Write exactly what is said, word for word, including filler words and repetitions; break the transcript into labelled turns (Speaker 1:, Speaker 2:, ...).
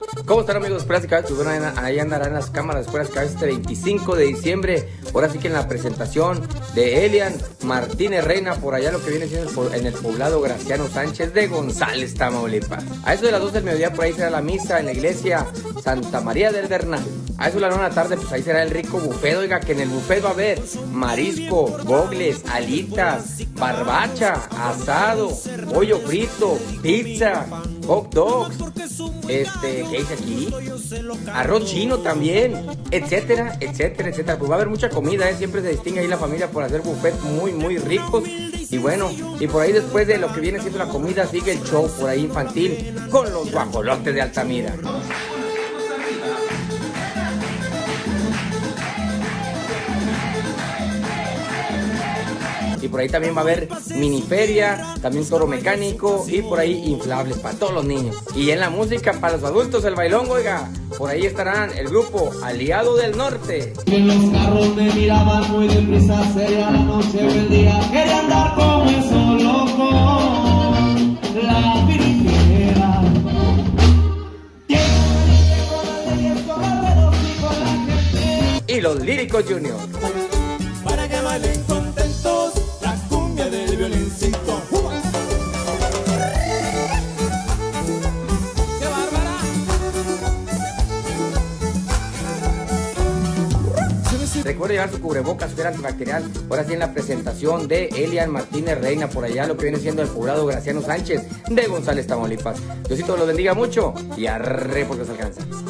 Speaker 1: ¿Cómo están, amigos de Escuelas y Cabezas? Pues bueno, ahí andarán las cámaras de Escuelas y Cabezas este veinticinco de diciembre. Ahora sí que en la presentación de Elian Martínez Reina, por allá lo que viene siendo en el poblado Graciano Sánchez de González, Tamaulipas. A eso de las dos del mediodía por ahí será la misa en la iglesia Santa María del Bernal. A eso de la nueve de la tarde, pues ahí será el rico buffet. Oiga, que en el buffet va a haber marisco, gogles, alitas, barbacha, asado, pollo frito, pizza, hot dogs, este, ¿qué dice aquí? Arroz chino también, etcétera, etcétera, etcétera. Pues va a haber mucha comida, ¿eh? Siempre se distingue ahí la familia por hacer buffet muy, muy ricos. Y bueno, y por ahí después de lo que viene siendo la comida, sigue el show por ahí infantil con los guajolotes de Altamira. Y por ahí también va a haber miniferia, también toro mecánico y por ahí inflables para todos los niños. Y en la música para los adultos, el bailongo, oiga, por ahí estarán el grupo Aliado del Norte.
Speaker 2: En los carros me miraban muy deprisa, sería la noche o el día, quería andar como esos locos, la virginera.
Speaker 1: Y los Líricos Junior.
Speaker 3: Para que bailen contentos la cumbia del violincito. ¡Qué bárbara!
Speaker 1: Recuerde llevar su cubrebocas, su gel antibacterial. Ahora sí en la presentación de Elian Martínez Reina, por allá lo que viene siendo el poblado Graciano Sánchez de González, Tamaulipas. Diosito los bendiga mucho y arre porque se alcanza.